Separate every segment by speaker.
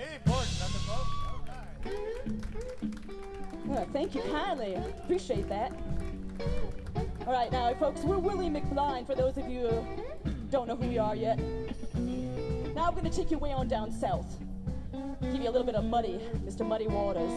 Speaker 1: Very important on the boat. All right.
Speaker 2: Well, thank you kindly. Appreciate that. All right, now, folks, we're Willie McBlinde, for those of you who don't know who we are yet. Now I'm going to take you way on down south. Give you a little bit of Muddy, Mr. Muddy Waters.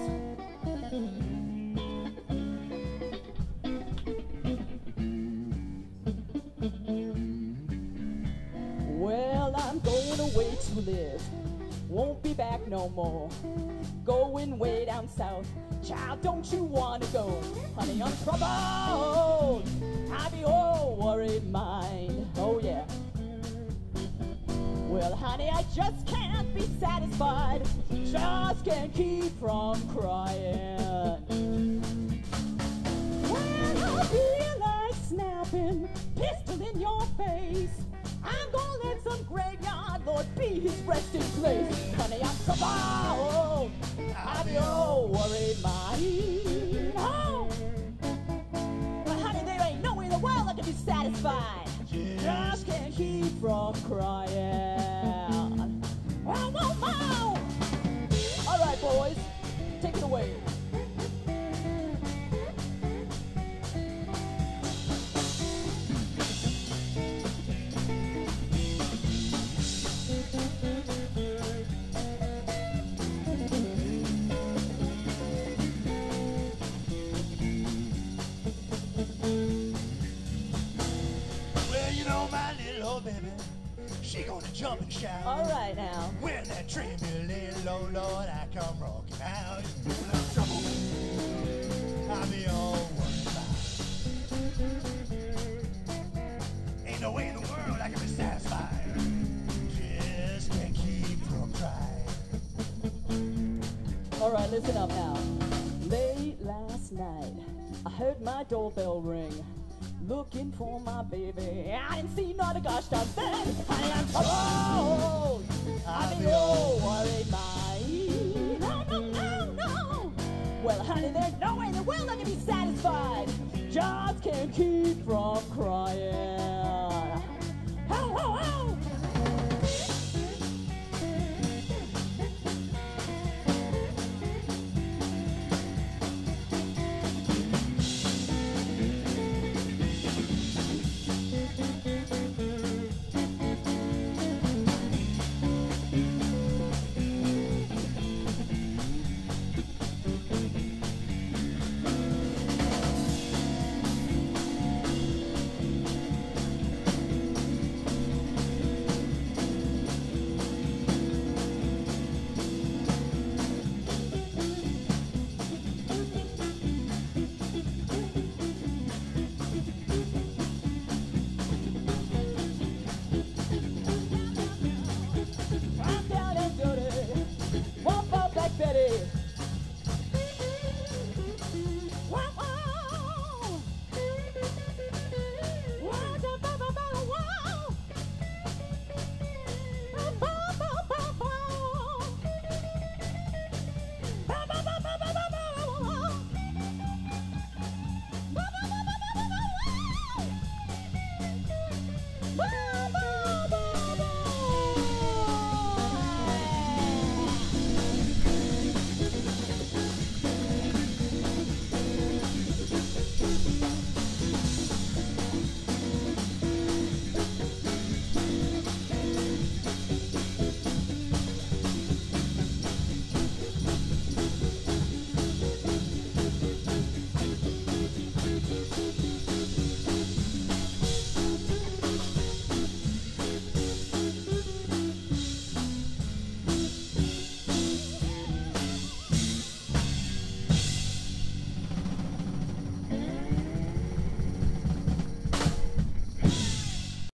Speaker 2: Well, I'm going away to live. Won't be back no more. Going way down south. Child, don't you wanna go? Honey, I'm troubled. I be all worried mind. Oh yeah. Well, honey, I just can't be satisfied. Just can't keep from crying. When I feel like snapping, pistol in your face, I'm gonna let some graveyard lord be his resting place. Honey, I'm troubled. I be all worried mind. Oh. Well, honey, there ain't no way in the world I can be satisfied. Just can't keep from crying. Oh, no, no. All right, boys, take it away.
Speaker 1: She gonna jump and shout.
Speaker 2: All right now.
Speaker 1: When that trembling, oh Lord, I come rocking out. I'm trouble. I'll be all worried about. Ain't no way in the world I can be satisfied. Just can't keep from crying.
Speaker 2: All right, listen up now. Late last night, I heard my doorbell ring. Looking for my baby, I didn't see not a gosh darn thing. I am troubled. I be all worried, my. No, no, no, no. Well, honey, there's no way in the world I can be satisfied. Just can't keep from